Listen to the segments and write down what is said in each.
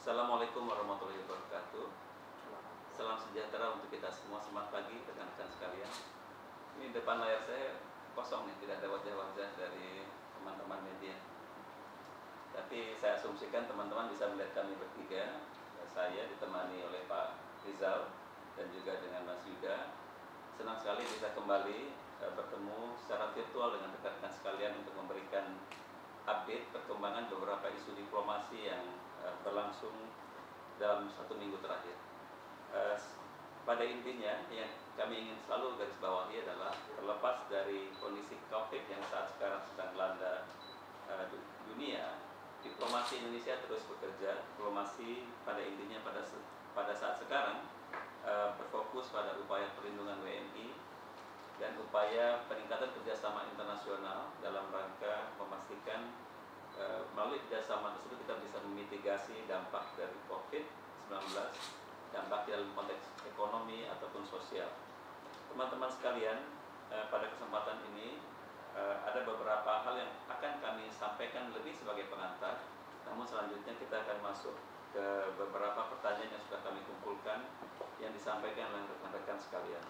Assalamualaikum warahmatullahi wabarakatuh. Salam sejahtera untuk kita semua. Selamat pagi rekan-rekan sekalian. Ini depan layar saya kosong nih, tidak ada wajah-wajah dari teman-teman media. Tapi saya asumsikan teman-teman bisa melihat kami bertiga. Saya ditemani oleh Pak Rizal dan juga dengan Mas Yuda. Senang sekali bisa kembali bertemu secara virtual dengan rekan-rekan sekalian untuk memberikan update perkembangan beberapa isu diplomasi yang berlangsung dalam 1 minggu terakhir. Pada intinya yang kami ingin selalu garis bawahi adalah terlepas dari kondisi COVID yang saat sekarang sedang melanda dunia, diplomasi Indonesia terus bekerja. Diplomasi pada intinya pada saat sekarang berfokus pada upaya perlindungan WNI dan upaya peningkatan kerjasama internasional dalam rangka memastikan melalui kerjasama tersebut kita bisa memitigasi dampak dari COVID-19, dampak dalam konteks ekonomi ataupun sosial. Teman-teman sekalian, pada kesempatan ini ada beberapa hal yang akan kami sampaikan lebih sebagai pengantar, namun selanjutnya kita akan masuk ke beberapa pertanyaan yang sudah kami kumpulkan yang disampaikan oleh rekan-rekan sekalian.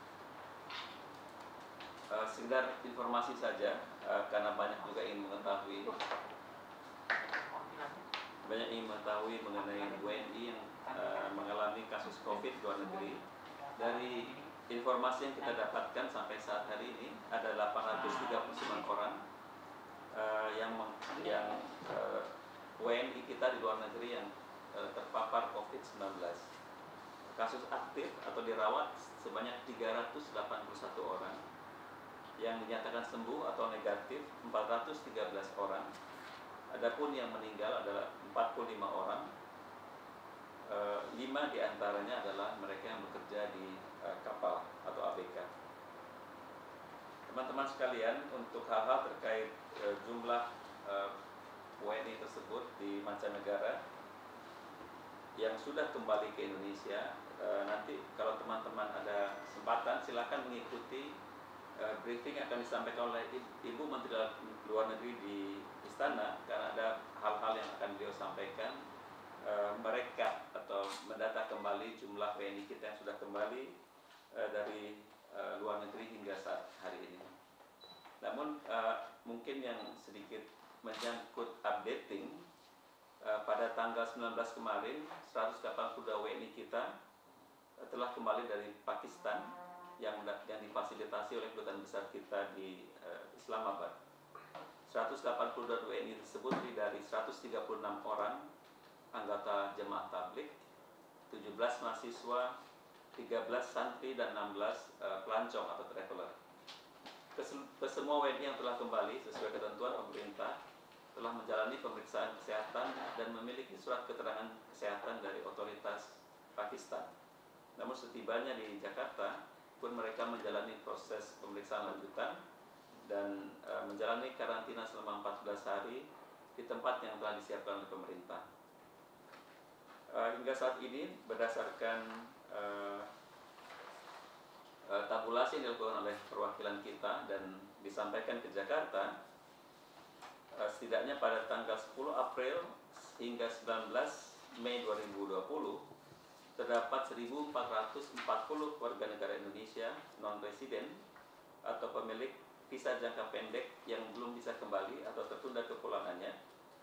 Sekedar informasi saja, karena banyak juga ingin mengetahui mengenai WNI yang mengalami kasus COVID di luar negeri. Dari informasi yang kita dapatkan sampai saat hari ini ada 839 orang yang WNI kita di luar negeri yang terpapar COVID-19. Kasus aktif atau dirawat sebanyak 381 orang. Yang dinyatakan sembuh atau negatif 413 orang. Adapun yang meninggal adalah 45 orang. 5 diantaranya adalah mereka yang bekerja di kapal atau ABK. Teman-teman sekalian, untuk hal-hal terkait jumlah WNI tersebut di mancanegara yang sudah kembali ke Indonesia, nanti kalau teman-teman ada kesempatan silakan mengikuti briefing akan disampaikan oleh Ibu Menteri Luar Negeri di Istana, karena ada hal-hal yang akan beliau sampaikan mereka atau mendata kembali jumlah WNI kita yang sudah kembali dari luar negeri hingga saat hari ini. Namun mungkin yang sedikit menyangkut updating, pada tanggal 19 kemarin 182 WNI kita telah kembali dari Pakistan yang difasilitasi oleh kedutaan besar kita di Islamabad. 182 WNI tersebut terdiri dari 136 orang anggota jemaah tabligh, 17 mahasiswa, 13 santri dan 16 pelancong atau traveler. Kesemua WNI yang telah kembali sesuai ketentuan pemerintah telah menjalani pemeriksaan kesehatan dan memiliki surat keterangan kesehatan dari otoritas Pakistan. Namun setibanya di Jakarta pun mereka menjalani proses pemeriksaan lanjutan dan menjalani karantina selama 14 hari di tempat yang telah disiapkan oleh pemerintah. Hingga saat ini berdasarkan tabulasi yang dilakukan oleh perwakilan kita dan disampaikan ke Jakarta, setidaknya pada tanggal 10 April hingga 19 Mei 2020 terdapat 1.440 warga negara Indonesia non-residen atau pemilik visa jangka pendek yang belum bisa kembali atau tertunda kepulangannya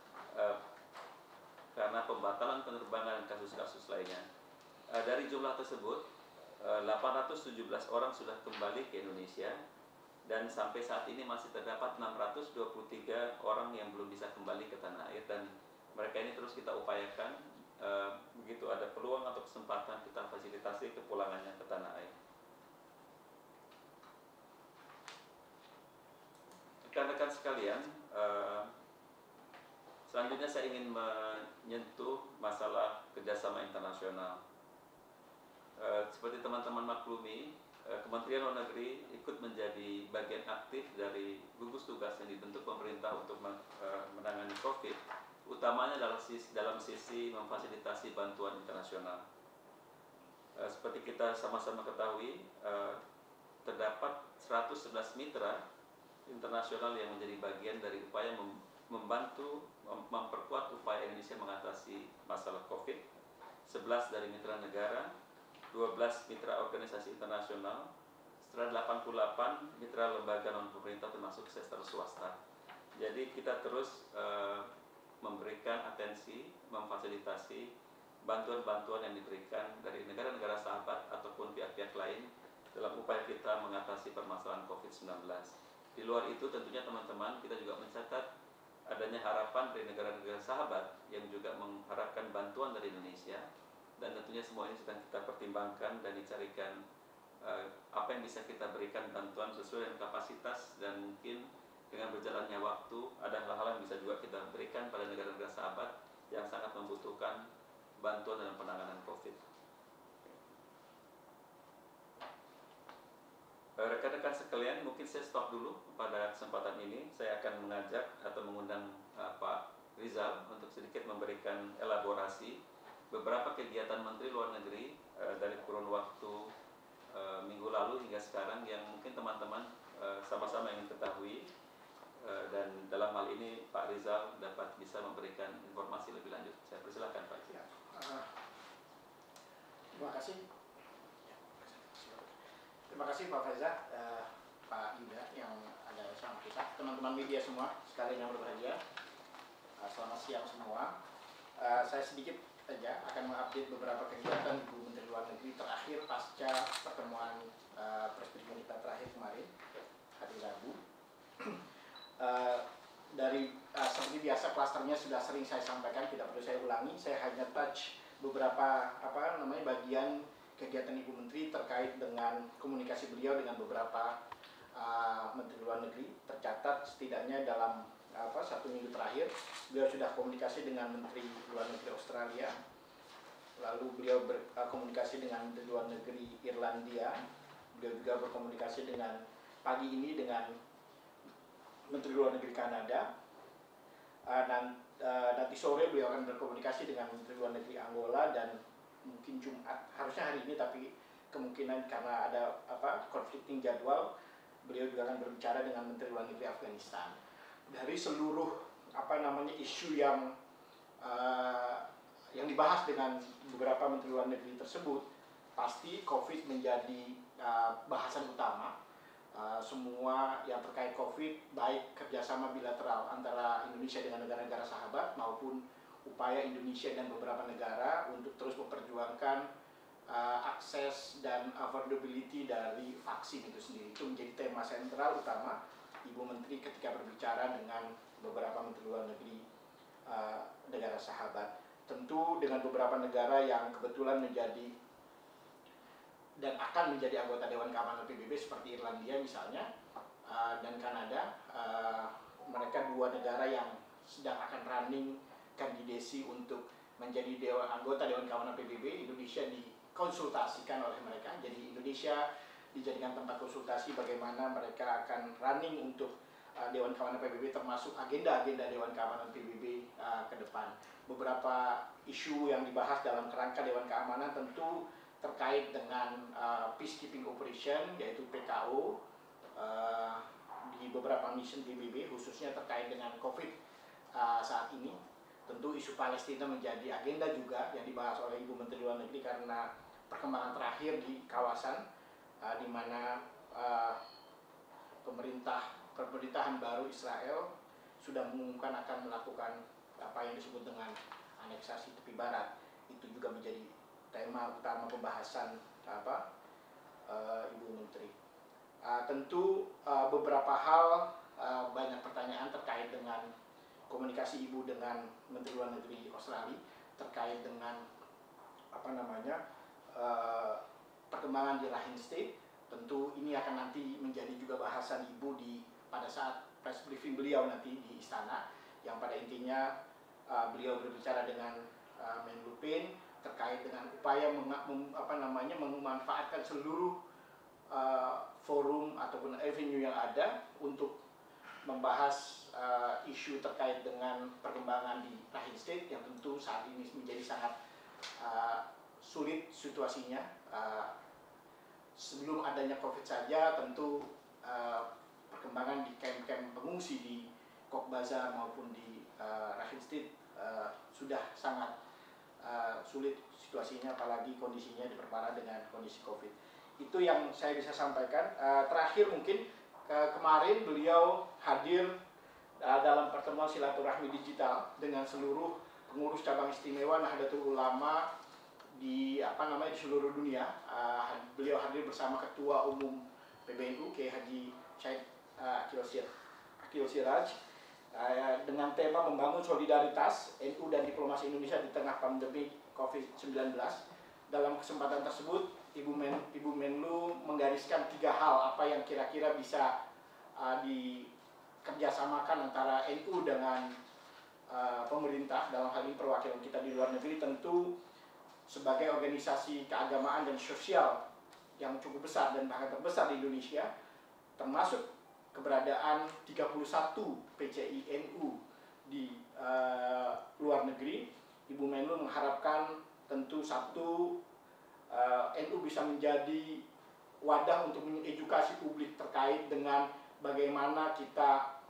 karena pembatalan penerbangan dan kasus-kasus lainnya. Dari jumlah tersebut, 817 orang sudah kembali ke Indonesia dan sampai saat ini masih terdapat 623 orang yang belum bisa kembali ke tanah air, dan mereka ini terus kita upayakan begitu ada peluang atau kesempatan kita fasilitasi kepulangannya ke tanah air. Rekan-rekan sekalian, selanjutnya saya ingin menyentuh masalah kerjasama internasional. Seperti teman-teman maklumi, Kementerian Luar Negeri ikut menjadi bagian aktif dari gugus tugas yang dibentuk pemerintah untuk menangani COVID, utamanya dalam sisi memfasilitasi bantuan internasional. Seperti kita sama-sama ketahui, terdapat 111 mitra internasional yang menjadi bagian dari upaya membantu memperkuat upaya Indonesia mengatasi masalah COVID 11 dari mitra negara, 12 mitra organisasi internasional, 188 mitra lembaga non pemerintah termasuk sektor swasta. Jadi kita terus memberikan atensi, memfasilitasi bantuan-bantuan yang diberikan dari negara-negara sahabat ataupun pihak-pihak lain dalam upaya kita mengatasi permasalahan COVID-19. Di luar itu tentunya teman-teman kita juga mencatat adanya harapan dari negara-negara sahabat yang juga mengharapkan bantuan dari Indonesia, dan tentunya semua ini sedang kita pertimbangkan dan dicarikan apa yang bisa kita berikan bantuan sesuai dengan kapasitas, dan mungkin dengan berjalannya waktu ada hal-hal yang bisa juga kita berikan pada negara-negara sahabat yang sangat membutuhkan bantuan dalam penanganan COVID. Rekan-rekan sekalian, mungkin saya stop dulu pada kesempatan ini. Saya akan mengajak atau mengundang Pak Rizal untuk sedikit memberikan elaborasi beberapa kegiatan Menteri Luar Negeri dari kurun waktu minggu lalu hingga sekarang yang mungkin teman-teman sama-sama ingin ketahui, dan dalam hal ini Pak Rizal dapat bisa memberikan informasi lebih lanjut. Saya persilakan Pak Rizal. Terima kasih. Terima kasih Pak Faiza, Pak Yuda yang ada bersama kita, teman-teman media semua sekalian yang berbahagia. Selamat siang semua. Saya sedikit saja akan mengupdate beberapa kegiatan Ibu Menteri Luar Negeri terakhir pasca pertemuan presiden kita terakhir kemarin hari Rabu. Seperti biasa klasternya sudah sering saya sampaikan, tidak perlu saya ulangi. Saya hanya touch beberapa bagian kegiatan Ibu Menteri terkait dengan komunikasi beliau dengan beberapa Menteri Luar Negeri. Tercatat setidaknya dalam 1 minggu terakhir beliau sudah komunikasi dengan Menteri Luar Negeri Australia, lalu beliau berkomunikasi dengan Menteri Luar Negeri Irlandia, beliau juga berkomunikasi dengan pagi ini dengan Menteri Luar Negeri Kanada, dan nanti sore beliau akan berkomunikasi dengan Menteri Luar Negeri Angola, dan mungkin Jumat, harusnya hari ini tapi kemungkinan karena ada conflicting jadwal, beliau juga akan berbicara dengan Menteri Luar Negeri Afghanistan. Dari seluruh isu yang dibahas dengan beberapa Menteri Luar Negeri tersebut, pasti COVID menjadi bahasan utama. Semua yang terkait COVID, baik kerjasama bilateral antara Indonesia dengan negara-negara sahabat maupun upaya Indonesia dan beberapa negara untuk terus memperjuangkan akses dan affordability dari vaksin itu sendiri. Itu menjadi tema sentral utama Ibu Menteri ketika berbicara dengan beberapa Menteri Luar Negeri negara sahabat. Tentu dengan beberapa negara yang kebetulan menjadi dan akan menjadi anggota Dewan Keamanan PBB seperti Irlandia misalnya, dan Kanada. Mereka dua negara yang sedang akan running kandidasi untuk menjadi anggota Dewan Keamanan PBB. Indonesia dikonsultasikan oleh mereka, jadi Indonesia dijadikan tempat konsultasi bagaimana mereka akan running untuk Dewan Keamanan PBB, termasuk agenda-agenda Dewan Keamanan PBB ke depan. Beberapa isu yang dibahas dalam kerangka Dewan Keamanan tentu terkait dengan peacekeeping operation, yaitu PKO, di beberapa mission PBB, khususnya terkait dengan COVID saat ini. Tentu isu Palestina menjadi agenda juga yang dibahas oleh Ibu Menteri Luar Negeri karena perkembangan terakhir di kawasan, di mana pemerintahan baru Israel sudah mengumumkan akan melakukan apa yang disebut dengan aneksasi tepi barat. Itu juga menjadi tema utama pembahasan Ibu Menteri. Tentu beberapa hal, banyak pertanyaan terkait dengan komunikasi Ibu dengan Menteri Luar Negeri Australia terkait dengan perkembangan di Rakhine State. Tentu ini akan nanti menjadi juga bahasan Ibu pada saat press briefing beliau nanti di istana, yang pada intinya beliau berbicara dengan Menlu Pen terkait dengan upaya memanfaatkan seluruh forum ataupun avenue yang ada untuk membahas isu terkait dengan perkembangan di Rakhine State yang tentu saat ini menjadi sangat sulit situasinya. Sebelum adanya COVID saja, tentu perkembangan di kamp-kamp pengungsi di Cox's Bazar maupun di Rakhine State sudah sangat sulit situasinya, apalagi kondisinya diperparah dengan kondisi COVID. Itu yang saya bisa sampaikan. Terakhir mungkin kemarin beliau hadir dalam pertemuan silaturahmi digital dengan seluruh pengurus cabang istimewa Nahdlatul Ulama di di seluruh dunia. Beliau hadir bersama Ketua Umum PBNU Kiai Haji Syed Akil Siraj dengan tema membangun solidaritas NU dan diplomasi Indonesia di tengah pandemi COVID-19. Dalam kesempatan tersebut, Ibu Menlu menggariskan 3 hal apa yang kira-kira bisa dikerjasamakan antara NU dengan pemerintah, dalam hal ini perwakilan kita di luar negeri. Tentu sebagai organisasi keagamaan dan sosial yang cukup besar dan bahkan terbesar di Indonesia, termasuk keberadaan 31 PCI NU di luar negeri, Ibu Menlu mengharapkan tentu satu, NU bisa menjadi wadah untuk mengedukasi publik terkait dengan bagaimana kita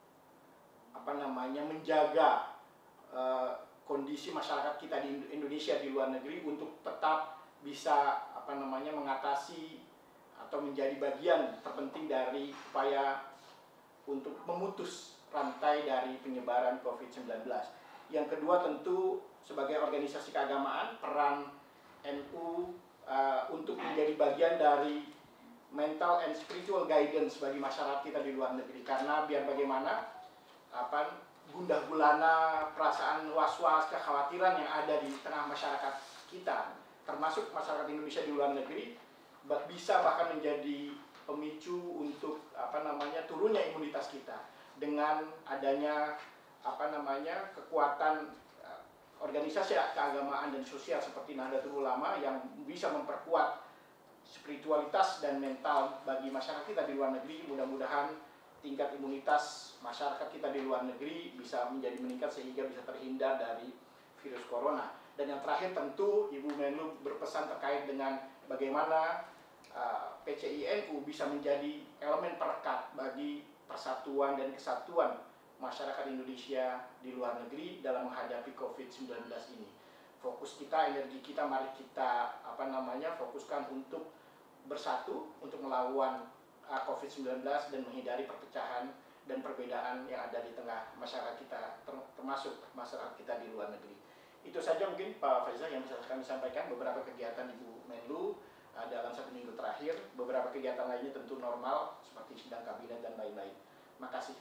menjaga kondisi masyarakat kita di Indonesia di luar negeri untuk tetap bisa mengatasi atau menjadi bagian terpenting dari upaya untuk memutus rantai dari penyebaran COVID-19. Yang kedua tentu sebagai organisasi keagamaan, peran NU untuk menjadi bagian dari mental and spiritual guidance bagi masyarakat kita di luar negeri. Karena biar bagaimana gundah gulana perasaan was-was, kekhawatiran yang ada di tengah masyarakat kita, termasuk masyarakat Indonesia di luar negeri, bisa bahkan menjadi pemicu untuk turunnya imunitas kita dengan adanya kekuatan organisasi keagamaan dan sosial seperti Nahdlatul Ulama yang bisa memperkuat spiritualitas dan mental bagi masyarakat kita di luar negeri. Mudah-mudahan tingkat imunitas masyarakat kita di luar negeri bisa menjadi meningkat sehingga bisa terhindar dari virus corona. Dan yang terakhir tentu Ibu Menlu berpesan terkait dengan bagaimana PCI NU bisa menjadi elemen perekat bagi persatuan dan kesatuan masyarakat Indonesia di luar negeri dalam menghadapi COVID-19 ini. Fokus kita, energi kita, mari kita fokuskan untuk bersatu untuk melawan COVID-19 dan menghindari perpecahan dan perbedaan yang ada di tengah masyarakat kita, termasuk masyarakat kita di luar negeri. Itu saja mungkin Pak Faizal yang bisa kami sampaikan, beberapa kegiatan Ibu Menlu dalam 1 minggu terakhir. Beberapa kegiatan lainnya tentu normal seperti sidang kabinet dan lain-lain. Makasih.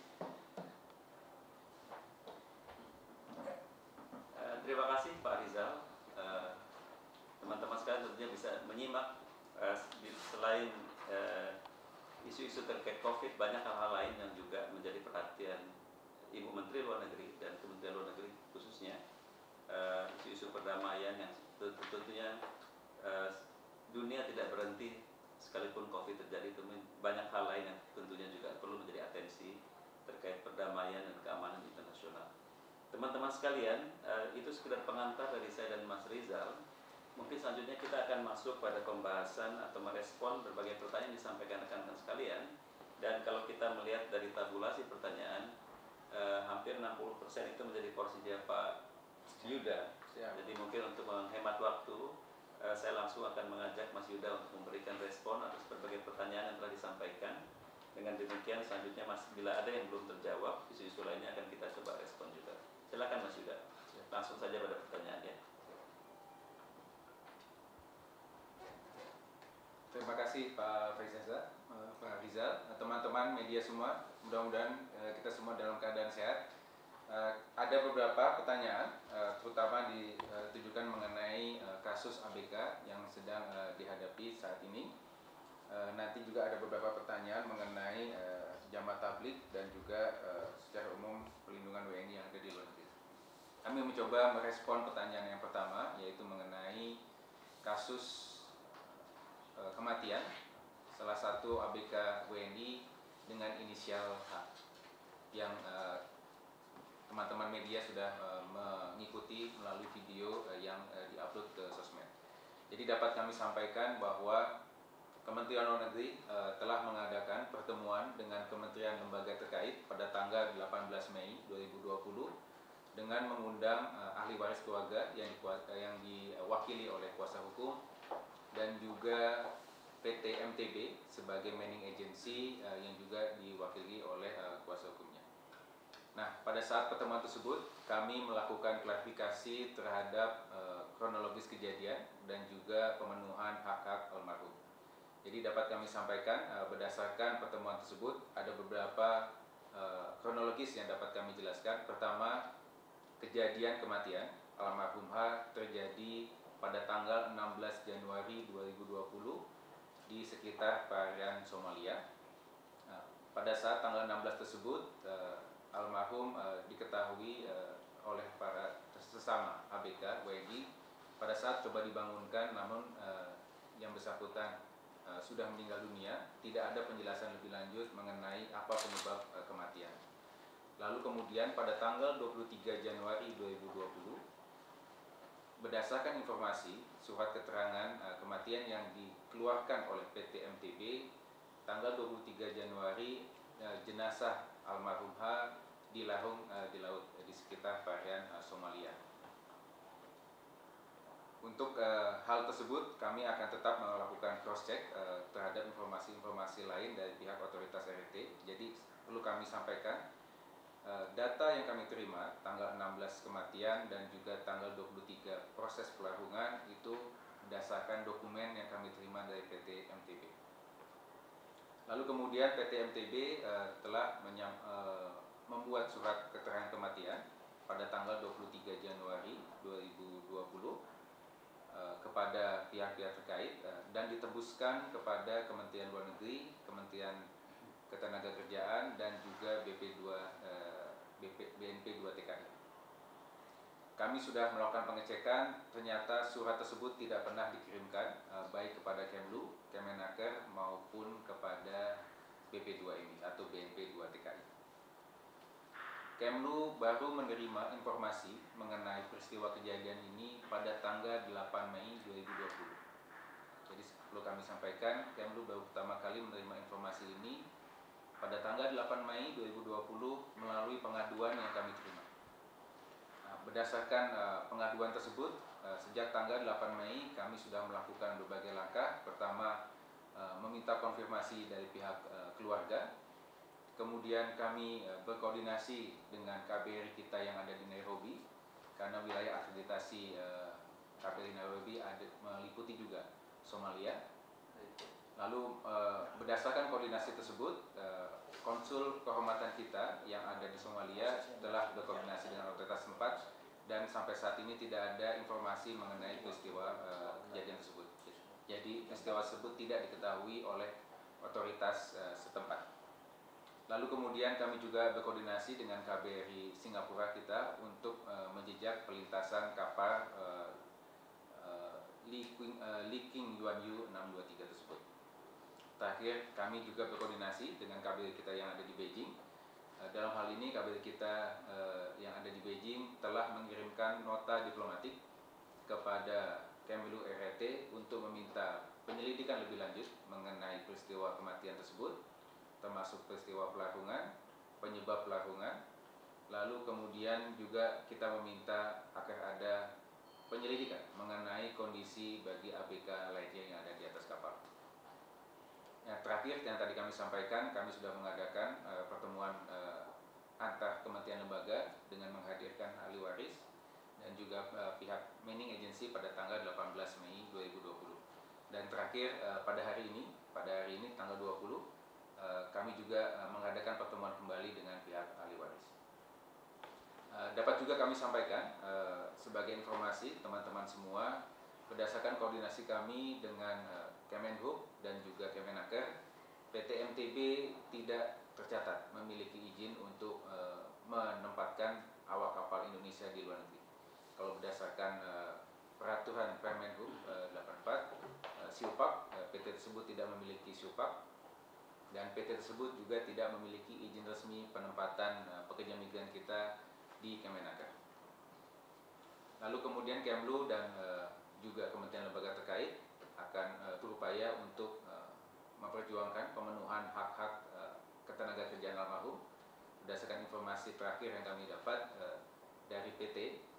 Terima kasih Pak Rizal. Teman-teman sekalian tentunya bisa menyimak selain isu-isu terkait COVID, banyak hal-hal lain yang juga menjadi perhatian Ibu Menteri Luar Negeri dan Kementerian Luar Negeri khususnya. Isu-isu perdamaian yang tentunya dunia tidak berhenti sekalipun COVID terjadi. Banyak hal lain yang tentunya juga perlu menjadi atensi terkait perdamaian dan keamanan internasional. Teman-teman sekalian, itu sekedar pengantar dari saya dan Mas Rizal. Mungkin selanjutnya kita akan masuk pada pembahasan atau merespon berbagai pertanyaan yang disampaikan rekan-rekan sekalian. Dan kalau kita melihat dari tabulasi pertanyaan, hampir 60% itu menjadi porsinya Pak Yuda. Jadi mungkin untuk menghemat waktu, saya langsung akan mengajak Mas Yuda untuk memberikan respon atas berbagai pertanyaan yang telah disampaikan. Dengan demikian selanjutnya Mas, bila ada yang belum terjawab, isu-isu lainnya akan kita coba respon juga. Silakan Mas Yuda, langsung saja pada pertanyaannya. Terima kasih Pak Faizal, Pak Rizal, teman-teman media semua. Mudah-mudahan kita semua dalam keadaan sehat. Ada beberapa pertanyaan, terutama ditujukan mengenai kasus ABK yang sedang dihadapi saat ini. Nanti juga ada beberapa pertanyaan mengenai jamaah tabligh dan juga secara umum pelindungan WNI yang ada di luar negeri. Kami mencoba merespon pertanyaan yang pertama, yaitu mengenai kasus kematian salah satu ABK WNI dengan inisial H yang teman-teman media sudah mengikuti melalui video yang diupload ke sosmed. Jadi dapat kami sampaikan bahwa Kementerian Luar Negeri telah mengadakan pertemuan dengan kementerian lembaga terkait pada tanggal 18 Mei 2020 dengan mengundang ahli waris keluarga yang diwakili oleh kuasa hukum dan juga PT MTB sebagai manning agency yang juga diwakili oleh kuasa hukumnya. Nah, pada saat pertemuan tersebut kami melakukan klarifikasi terhadap kronologis kejadian dan juga pemenuhan hak-hak almarhum. Jadi dapat kami sampaikan berdasarkan pertemuan tersebut ada beberapa kronologis yang dapat kami jelaskan. Pertama, kejadian kematian almarhum H terjadi pada tanggal 16 Januari 2020 di sekitar perairan Somalia. Pada saat tanggal 16 tersebut, almarhum diketahui oleh para sesama ABK WNI pada saat coba dibangunkan, namun yang bersangkutan sudah meninggal dunia. Tidak ada penjelasan lebih lanjut mengenai apa penyebab kematian. Lalu kemudian pada tanggal 23 Januari 2020, berdasarkan informasi surat keterangan kematian yang dikeluarkan oleh PT MTB, tanggal 23 Januari jenazah almarhum H dilarung di laut di sekitar perairan Somalia. Untuk hal tersebut kami akan tetap melakukan cross check terhadap informasi-informasi lain dari pihak otoritas RT. Jadi perlu kami sampaikan data yang kami terima tanggal 16 kematian dan juga tanggal 23 proses pelarungan itu berdasarkan dokumen yang kami terima dari PT MTB. Lalu kemudian PT MTB telah membuat surat keterangan kematian pada tanggal 23 Januari 2020 kepada pihak-pihak terkait dan ditembuskan kepada Kementerian Luar Negeri, Kementerian Ketenagakerjaan dan juga BNP 2 TKI. Kami sudah melakukan pengecekan, ternyata surat tersebut tidak pernah dikirimkan baik kepada Kemlu, Kemenaker maupun kepada BP2 ini atau BNP 2 TKI. Kemlu baru menerima informasi mengenai peristiwa kejadian ini pada tanggal 8 Mei 2020. Jadi perlu kami sampaikan, Kemlu baru pertama kali menerima informasi ini pada tanggal 8 Mei 2020 melalui pengaduan yang kami terima. Berdasarkan pengaduan tersebut, sejak tanggal 8 Mei kami sudah melakukan berbagai langkah. Pertama, meminta konfirmasi dari pihak keluarga. Kemudian kami berkoordinasi dengan KBRI kita yang ada di Nairobi, karena wilayah akreditasi KBRI Nairobi meliputi juga Somalia. Lalu berdasarkan koordinasi tersebut, konsul kehormatan kita yang ada di Somalia telah berkoordinasi dengan otoritas setempat dan sampai saat ini tidak ada informasi mengenai peristiwa kejadian tersebut. Jadi peristiwa tersebut tidak diketahui oleh otoritas setempat. Lalu kemudian kami juga berkoordinasi dengan KBRI Singapura kita untuk menjejak pelintasan kapal Leaking Yuan Yu 623 tersebut. Terakhir, kami juga berkoordinasi dengan KBRI kita yang ada di Beijing. Dalam hal ini, KBRI kita yang ada di Beijing telah mengirimkan nota diplomatik kepada Kemlu RT untuk meminta penyelidikan lebih lanjut mengenai peristiwa kematian tersebut, termasuk peristiwa pelarungan, penyebab pelarungan. Lalu kemudian juga kita meminta agar ada penyelidikan mengenai kondisi bagi ABK lainnya yang ada di atas kapal. Yang terakhir yang tadi kami sampaikan, kami sudah mengadakan pertemuan antar kementerian lembaga dengan menghadirkan ahli waris dan juga pihak manning agency pada tanggal 18 Mei 2020. Dan terakhir pada hari ini tanggal 20 kami juga mengadakan pertemuan kembali dengan pihak ahli waris. Dapat juga kami sampaikan sebagai informasi teman-teman semua, berdasarkan koordinasi kami dengan Kemenhub dan juga Kemenaker, PT MTB tidak tercatat memiliki izin untuk menempatkan awak kapal Indonesia di luar negeri. Kalau berdasarkan peraturan Kemenhub 84 SIUPAK, PT tersebut tidak memiliki SIUPAK dan PT tersebut juga tidak memiliki izin resmi penempatan pekerja migran kita di Kemenaker. Lalu kemudian Kemlu dan juga kementerian lembaga terkait akan berupaya untuk memperjuangkan pemenuhan hak-hak ketenagakerjaan almarhum. Berdasarkan informasi terakhir yang kami dapat, dari PT,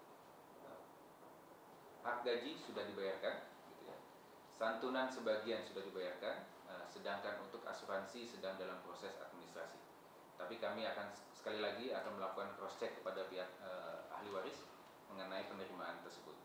hak gaji sudah dibayarkan, gitu ya. Santunan sebagian sudah dibayarkan, sedangkan untuk asuransi sedang dalam proses administrasi. Tapi kami akan sekali lagi akan melakukan cross check kepada pihak ahli waris mengenai penerimaan tersebut.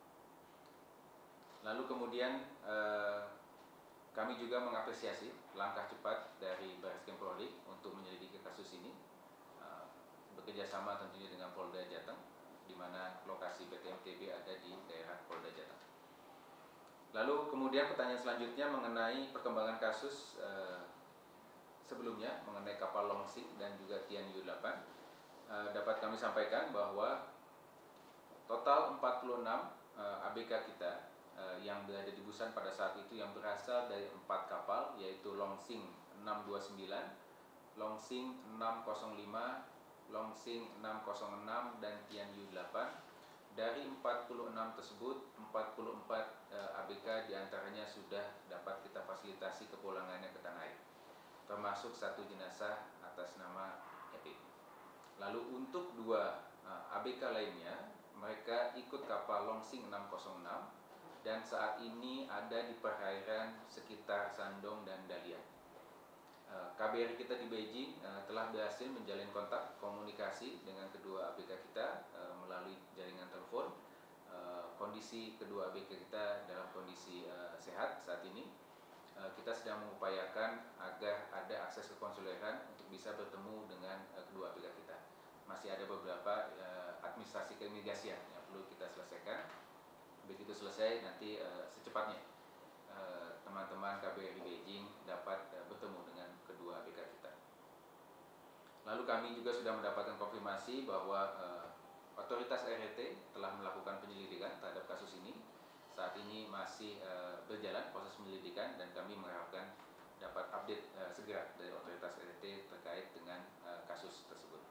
Lalu kemudian kami juga mengapresiasi langkah cepat dari Barreskrim Polri untuk menyelidiki kasus ini, bekerjasama tentunya dengan Polda Jateng, di mana lokasi PTMTB ada di daerah Polda Jateng. Lalu kemudian pertanyaan selanjutnya mengenai perkembangan kasus sebelumnya mengenai kapal Longsing dan juga Tian Yu-8. Dapat kami sampaikan bahwa total 46 ABK kita yang berada di Busan pada saat itu yang berasal dari 4 kapal, yaitu Longsing 629, Longsing 605, Longsing 606 dan Tian Yu-8. Dari 46 tersebut, 44 ABK diantaranya sudah dapat kita fasilitasi kepulangannya ke tanah air, termasuk 1 jenazah atas nama Epi. Lalu untuk 2 ABK lainnya, mereka ikut kapal Longsing 606 dan saat ini ada di perairan sekitar Shandong dan Dalian. KBRI kita di Beijing telah berhasil menjalin kontak komunikasi dengan kedua ABK kita melalui jaringan telepon. Kondisi kedua ABK kita dalam kondisi sehat saat ini. Kita sedang mengupayakan agar ada akses kekonsuleran untuk bisa bertemu dengan kedua ABK kita. Masih ada beberapa administrasi keimigrasian yang perlu kita selesaikan. Begitu selesai nanti secepatnya teman-teman KBRI Beijing dapat bertemu dengan kedua ABK kita. Lalu kami juga sudah mendapatkan konfirmasi bahwa otoritas RRT telah melakukan penyelidikan terhadap kasus ini. Saat ini masih berjalan proses penyelidikan dan kami mengharapkan dapat update segera dari otoritas RRT terkait dengan kasus tersebut.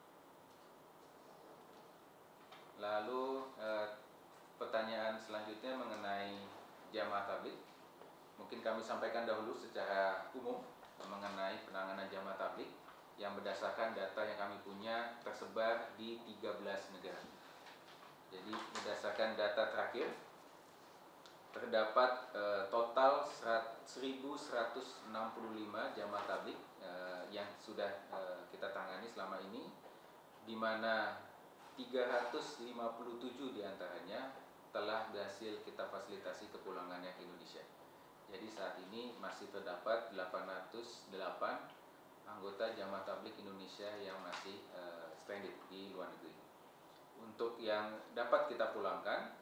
Lalu pertanyaan selanjutnya mengenai jamaah tabligh. Mungkin kami sampaikan dahulu secara umum mengenai penanganan jamaah tabligh yang berdasarkan data yang kami punya tersebar di 13 negara. Jadi berdasarkan data terakhir terdapat total 1.165 jamaah tabligh yang sudah kita tangani selama ini, di mana 357 diantaranya telah berhasil kita fasilitasi kepulangannya ke Indonesia. Jadi saat ini masih terdapat 808 anggota jamaah tabligh Indonesia yang masih stranded di luar negeri. Untuk yang dapat kita pulangkan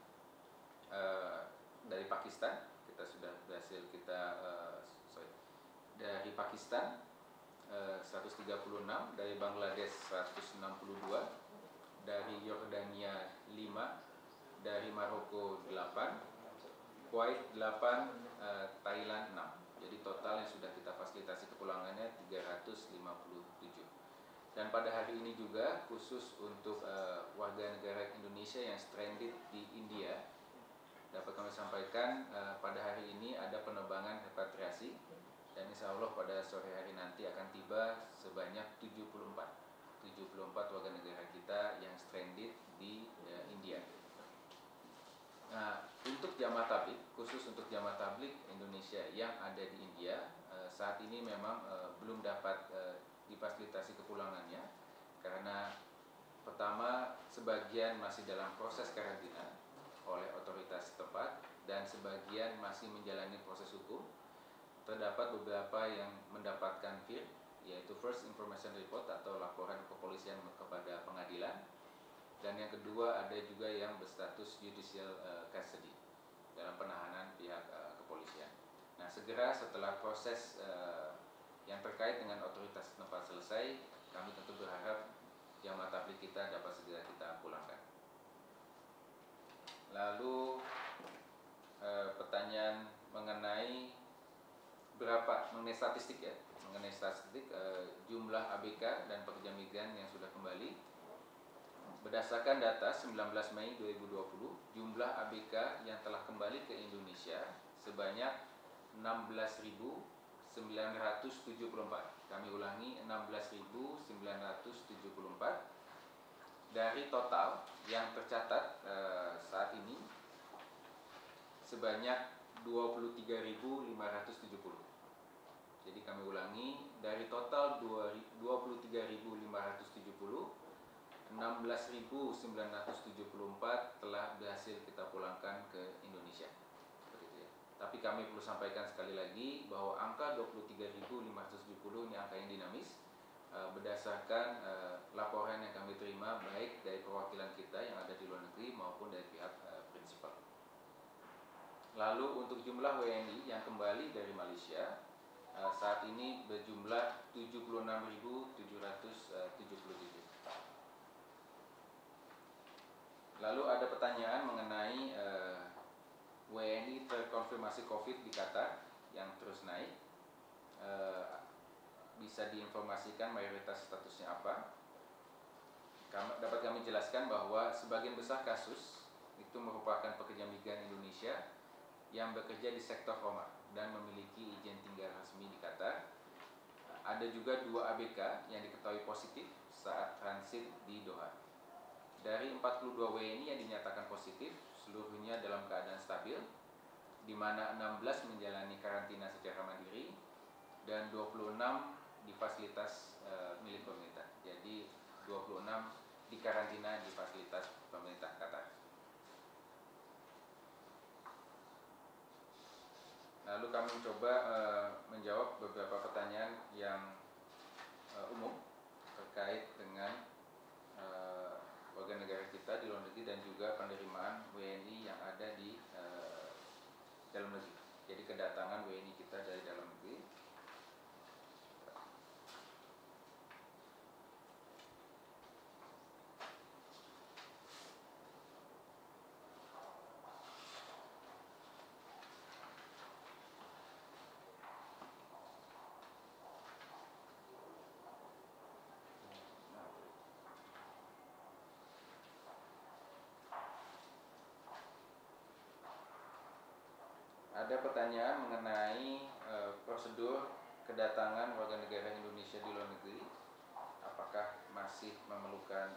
dari Pakistan, kita sudah berhasil dari Pakistan 136, dari Bangladesh 162, dari Yordania 5, dari Maroko 8, Kuwait 8, Thailand 6. Jadi total yang sudah kita fasilitasi kepulangannya 357. Dan pada hari ini juga khusus untuk warga negara Indonesia yang stranded di India, dapat kami sampaikan pada hari ini ada penerbangan repatriasi dan insya Allah pada sore hari nanti akan tiba sebanyak 74 warga negara kita yang stranded di India. Nah, untuk jamaah tabligh, khusus untuk jamaah tabligh Indonesia yang ada di India, saat ini memang belum dapat difasilitasi kepulangannya karena pertama sebagian masih dalam proses karantina oleh otoritas setempat dan sebagian masih menjalani proses hukum. Terdapat beberapa yang mendapatkan FIR, yaitu First Information Report atau laporan kepolisian kepada pengadilan, dan yang kedua ada juga yang berstatus judicial custody dalam penahanan pihak kepolisian. Nah, segera setelah proses yang terkait dengan otoritas setempat selesai, kami tentu berharap jamaah tabligh kita dapat segera kita pulangkan. Lalu pertanyaan mengenai statistik ya, mengenai statistik jumlah ABK dan pekerja migran yang sudah kembali. Berdasarkan data 19 Mei 2020, jumlah ABK yang telah kembali ke Indonesia sebanyak 16.974. Kami ulangi, 16.974. dari total yang tercatat saat ini sebanyak 23.570. Jadi kami ulangi, dari total 23.570, 16.974 telah berhasil kita pulangkan ke Indonesia. Seperti itu ya. Tapi kami perlu sampaikan sekali lagi bahwa angka 23.570 ini angka yang dinamis, berdasarkan laporan yang kami terima baik dari perwakilan kita yang ada di luar negeri maupun dari pihak prinsipal. Lalu untuk jumlah WNI yang kembali dari Malaysia saat ini berjumlah 76.777. Lalu ada pertanyaan mengenai WNI terkonfirmasi COVID di Qatar yang terus naik. Bisa diinformasikan mayoritas statusnya apa? Dapat kami jelaskan bahwa sebagian besar kasus itu merupakan pekerja migran Indonesia yang bekerja di sektor Roma dan memiliki izin tinggal resmi di Qatar. Ada juga 2 ABK yang diketahui positif saat transit di Doha. Dari 42 WNI yang dinyatakan positif, seluruhnya dalam keadaan stabil, di mana 16 menjalani karantina secara mandiri dan 26 di fasilitas milik pemerintah. Jadi 26 dikarantina di fasilitas pemerintah Qatar. Lalu kami mencoba menjawab beberapa pertanyaan yang umum terkait dengan warga negara kita di luar negeri dan juga penerimaan WNI yang ada di dalam negeri. Jadi kedatangan WNI kita dari dalam negeri. Ada pertanyaan mengenai prosedur kedatangan warga negara Indonesia di luar negeri. Apakah masih memerlukan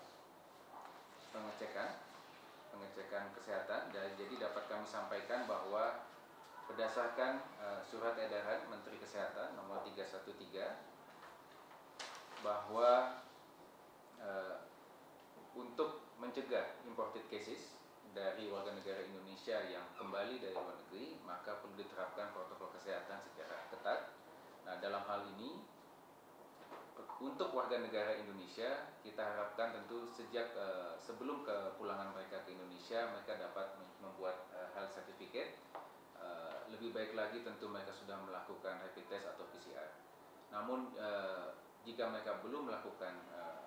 pengecekan kesehatan? Dan jadi dapat kami sampaikan bahwa berdasarkan surat edaran Menteri Kesehatan nomor 313 bahwa untuk mencegah imported cases dari warga negara Indonesia yang kembali dari luar negeri, maka perlu diterapkan protokol kesehatan secara ketat. Nah, dalam hal ini untuk warga negara Indonesia, kita harapkan tentu sejak sebelum kepulangan mereka ke Indonesia, mereka dapat membuat health certificate. Lebih baik lagi tentu mereka sudah melakukan rapid test atau PCR. Namun jika mereka belum melakukan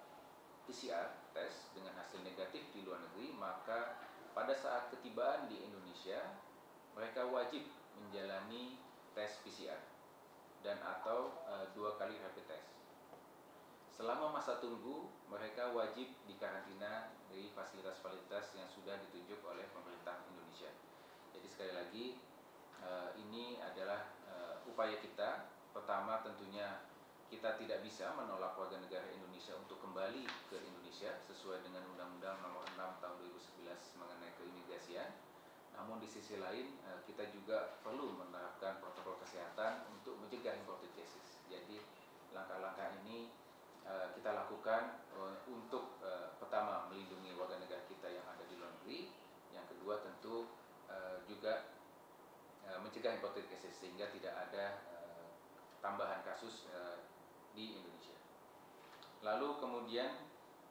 PCR test dengan hasil negatif di luar negeri, maka pada saat ketibaan di Indonesia, mereka wajib menjalani tes PCR dan atau 2 kali rapid test. Selama masa tunggu, mereka wajib dikarantina dari fasilitas-fasilitas yang sudah ditunjuk oleh pemerintah Indonesia. Jadi sekali lagi, ini adalah upaya kita. Pertama tentunya kita tidak bisa menolak warga negara Indonesia untuk kembali ke Indonesia sesuai dengan Undang-Undang Nomor 6 Tahun 2011 mengenai keimigrasian. Namun di sisi lain kita juga perlu menerapkan protokol kesehatan untuk mencegah imported cases. Jadi langkah-langkah ini kita lakukan untuk pertama melindungi warga negara kita yang ada di luar negeri, yang kedua tentu juga mencegah imported cases sehingga tidak ada tambahan kasus di Indonesia. Lalu kemudian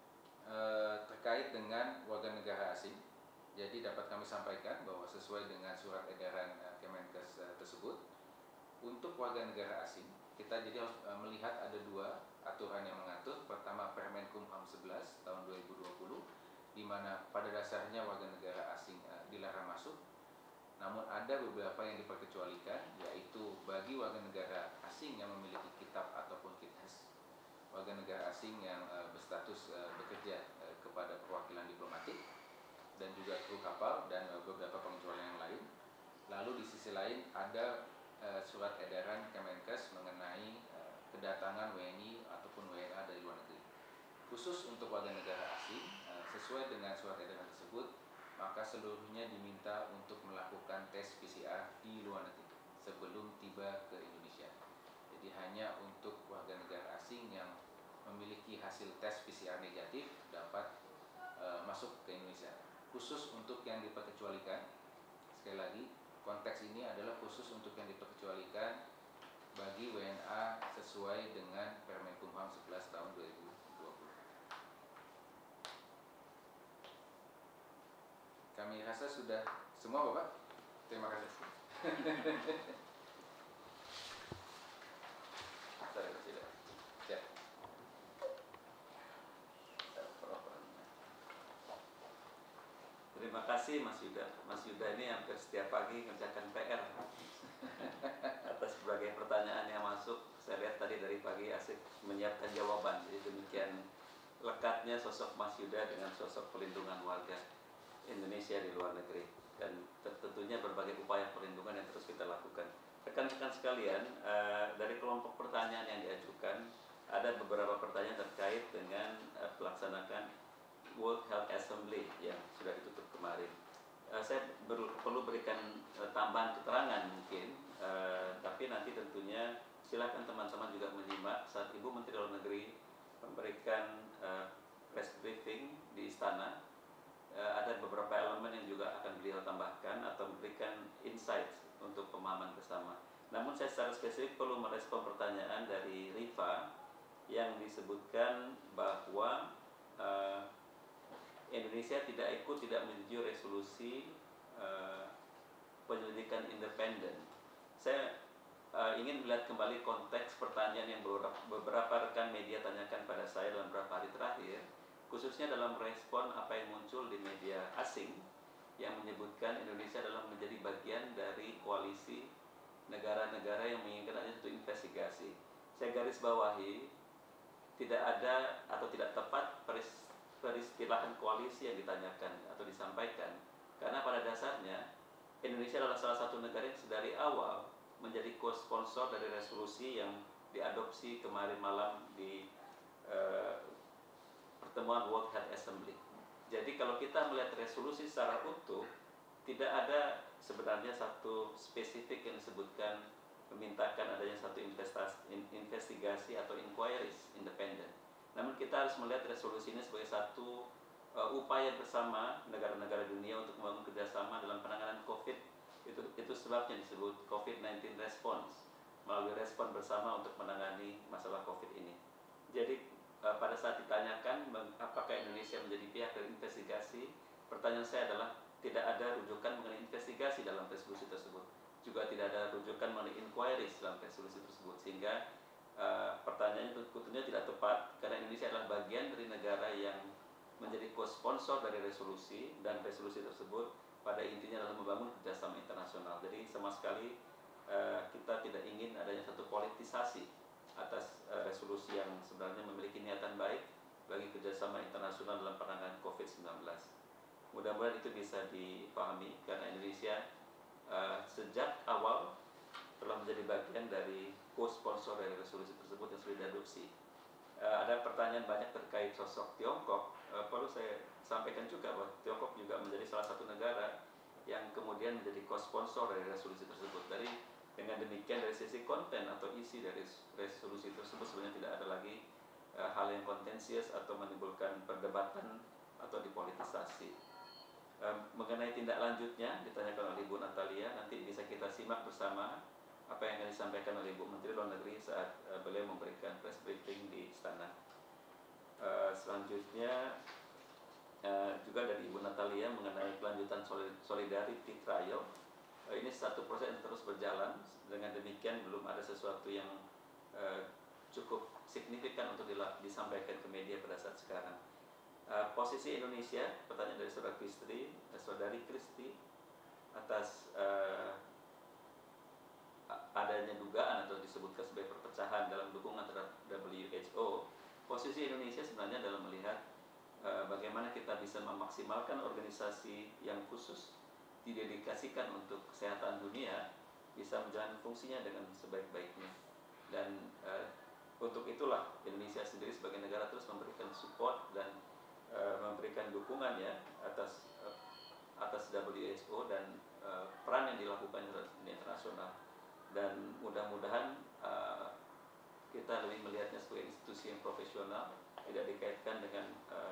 terkait dengan warga negara asing, jadi dapat kami sampaikan bahwa sesuai dengan surat edaran Kemenkes tersebut, untuk warga negara asing kita jadi harus melihat ada 2 aturan yang mengatur. Pertama Permenkumham 11 tahun 2020, di mana pada dasarnya warga negara asing dilarang masuk. Namun ada beberapa yang diperkecualikan, yaitu bagi warga negara asing yang memiliki kitab ataupun KITHES, warga negara asing yang berstatus bekerja kepada perwakilan diplomatik, dan juga kru kapal dan beberapa pengecualian yang lain. Lalu di sisi lain ada surat edaran Kemenkes mengenai kedatangan WNI ataupun WNA dari luar negeri. Khusus untuk warga negara asing, sesuai dengan surat edaran tersebut, maka seluruhnya diminta untuk melakukan tes PCR di luar negeri sebelum tiba ke Indonesia. Jadi hanya untuk warga negara asing yang memiliki hasil tes PCR negatif dapat masuk ke Indonesia. Khusus untuk yang diperkecualikan, sekali lagi, konteks ini adalah khusus untuk yang diperkecualikan bagi WNA sesuai dengan Permenkumham 11 tahun 2020. Kami rasa sudah semua, Bapak. Terima kasih. Ya. Terima kasih Mas Yuda. Mas Yuda ini hampir setiap pagi mengerjakan PR atas berbagai pertanyaan yang masuk. Saya lihat tadi dari pagi asik menyiapkan jawaban. Jadi demikian lekatnya sosok Mas Yuda dengan sosok pelindungan warga Indonesia di luar negeri, dan tentunya berbagai upaya perlindungan yang terus kita lakukan. Rekan-rekan sekalian, dari kelompok pertanyaan yang diajukan, ada beberapa pertanyaan terkait dengan pelaksanakan World Health Assembly yang sudah ditutup kemarin. Saya perlu berikan tambahan keterangan mungkin, tapi nanti tentunya silakan teman-teman juga menyimak saat Ibu Menteri Luar Negeri memberikan press briefing di istana. Ada beberapa elemen yang juga akan beliau tambahkan atau memberikan insight untuk pemahaman bersama. Namun saya secara spesifik perlu merespon pertanyaan dari Rifa yang disebutkan bahwa Indonesia tidak menyetujui resolusi penyelidikan independen. Saya ingin melihat kembali konteks pertanyaan yang beberapa rekan media tanyakan pada saya dalam beberapa hari terakhir, khususnya dalam respon apa yang muncul di media asing yang menyebutkan Indonesia adalah menjadi bagian dari koalisi negara-negara yang menginginkan adanya satu investigasi. Saya garis bawahi, tidak ada atau tidak tepat peristilahan koalisi yang ditanyakan atau disampaikan, karena pada dasarnya Indonesia adalah salah satu negara yang sedari awal menjadi co-sponsor dari resolusi yang diadopsi kemarin malam di pertemuan World Health Assembly. Jadi kalau kita melihat resolusi secara utuh, tidak ada sebenarnya satu spesifik yang disebutkan memintakan adanya satu investigasi atau inquiries independen. Namun kita harus melihat resolusi ini sebagai satu upaya bersama negara-negara dunia untuk membangun kerjasama dalam penanganan COVID. Itu sebabnya disebut COVID-19 Response, melalui respon bersama untuk menangani masalah COVID ini. Jadi pada saat ditanyakan apakah Indonesia menjadi pihak dari investigasi, pertanyaan saya adalah tidak ada rujukan mengenai investigasi dalam resolusi tersebut, juga tidak ada rujukan mengenai inquiries dalam resolusi tersebut, sehingga pertanyaannya tentunya tidak tepat, karena Indonesia adalah bagian dari negara yang menjadi co-sponsor dari resolusi, dan resolusi tersebut pada intinya adalah membangun kerjasama internasional. Jadi sama sekali kita tidak ingin adanya satu politisasi atas resolusi yang sebenarnya memiliki niatan baik bagi kerjasama internasional dalam penanganan COVID-19. Mudah-mudahan itu bisa dipahami, karena Indonesia sejak awal telah menjadi bagian dari co-sponsor dari resolusi tersebut yang sudah diadopsi. Ada pertanyaan banyak terkait sosok Tiongkok. Perlu saya sampaikan juga bahwa Tiongkok juga menjadi salah satu negara yang kemudian menjadi co-sponsor dari resolusi tersebut. Dengan demikian dari sisi konten atau isi dari resolusi tersebut sebenarnya tidak ada lagi hal yang kontensius atau menimbulkan perdebatan atau dipolitisasi. Mengenai tindak lanjutnya ditanyakan oleh Ibu Natalia, nanti bisa kita simak bersama apa yang akan disampaikan oleh Ibu Menteri Luar Negeri saat beliau memberikan press briefing di istana. Selanjutnya juga dari Ibu Natalia mengenai kelanjutan solidarity trial. Ini satu proses yang terus berjalan. Dengan demikian belum ada sesuatu yang cukup signifikan untuk disampaikan ke media pada saat sekarang. Posisi Indonesia, pertanyaan dari saudari Kristi atas adanya dugaan atau disebutkan sebagai perpecahan dalam dukungan terhadap WHO. Posisi Indonesia sebenarnya dalam melihat bagaimana kita bisa memaksimalkan organisasi yang khusus didedikasikan untuk kesehatan dunia bisa menjalankan fungsinya dengan sebaik-baiknya, dan untuk itulah Indonesia sendiri sebagai negara terus memberikan support dan memberikan dukungan ya atas WHO dan peran yang dilakukan di dunia internasional, dan mudah-mudahan kita lebih melihatnya sebagai institusi yang profesional, tidak dikaitkan dengan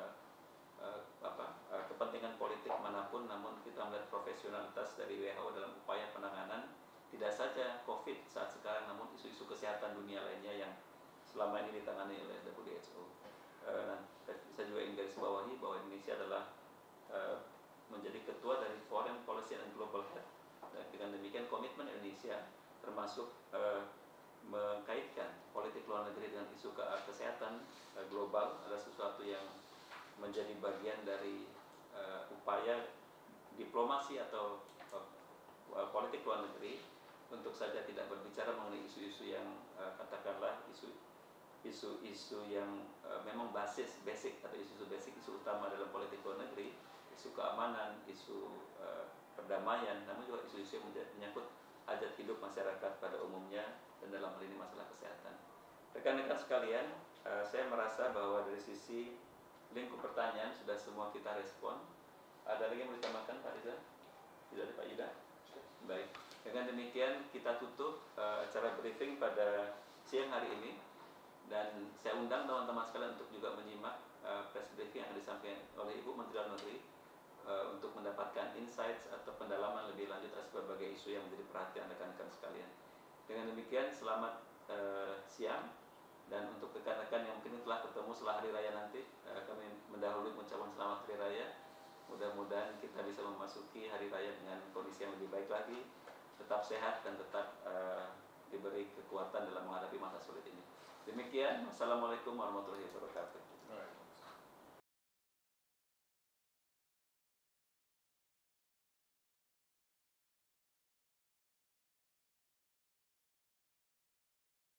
kepentingan politik manapun, namun kita melihat profesionalitas dari WHO dalam upaya penanganan tidak saja COVID saat sekarang, namun isu-isu kesehatan dunia lainnya yang selama ini ditangani oleh WHO. Saya juga ingin garis bawahi bahwa Indonesia adalah menjadi ketua dari Foreign Policy and Global Health, dan dengan demikian komitmen Indonesia termasuk mengkaitkan politik luar negeri dengan isu kesehatan global adalah sesuatu yang menjadi bagian dari upaya diplomasi atau politik luar negeri, untuk saja tidak berbicara mengenai isu-isu yang katakanlah isu-isu yang memang basic atau isu utama dalam politik luar negeri, isu keamanan, isu perdamaian, namun juga isu-isu yang menyangkut hajat hidup masyarakat pada umumnya, dan dalam hal ini masalah kesehatan. Rekan-rekan sekalian, saya merasa bahwa dari sisi lingkup pertanyaan sudah semua kita respon. Ada lagi yang mau ditambahkan Pak Rizal? Tidak ada Pak Yuda? Baik. Dengan demikian kita tutup acara briefing pada siang hari ini, dan saya undang teman-teman sekalian untuk juga menyimak press briefing yang disampaikan oleh Ibu Menteri Luar Negeri untuk mendapatkan insights atau pendalaman lebih lanjut atas berbagai isu yang menjadi perhatian rekan-rekan sekalian. Dengan demikian selamat siang, dan untuk rekan-rekan yang mungkin telah ketemu setelah hari raya nanti, kami mendahului ucapan selamat hari raya. Mudah-mudahan kita bisa memasuki hari raya dengan kondisi yang lebih baik lagi, tetap sehat dan tetap diberi kekuatan dalam menghadapi masa sulit ini. Demikian, wassalamualaikum warahmatullahi wabarakatuh.